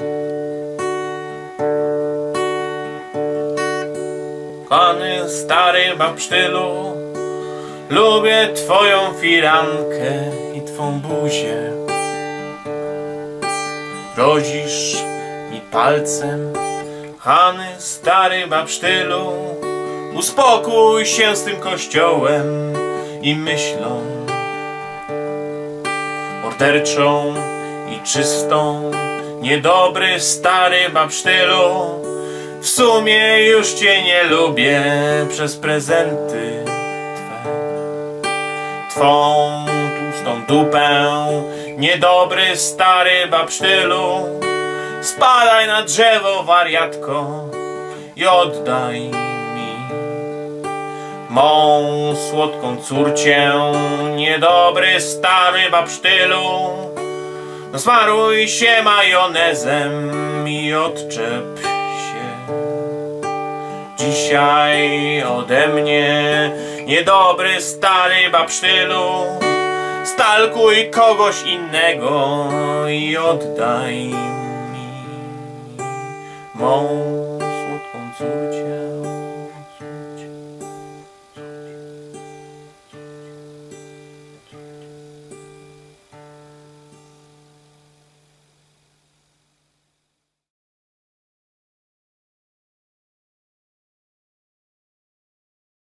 Kochany stary babsztylu, lubię twoją firankę i twą buzię. Grozisz mi palcem, kochany stary babsztylu, uspokój się z tym kościołem i myślą morderczą i czystą. Niedobry stary babsztylu, w sumie już cię nie lubię przez prezenty twe, twą tłustą dupę. Niedobry stary babsztylu, spadaj na drzewo, wariatko, i oddaj mi mą słodką córcię. Niedobry stary babsztylu, smaruj się majonezem i odczep się dzisiaj ode mnie. Niedobry stary babsztylu, stalkuj kogoś innego i oddaj mi mą słodką córcię.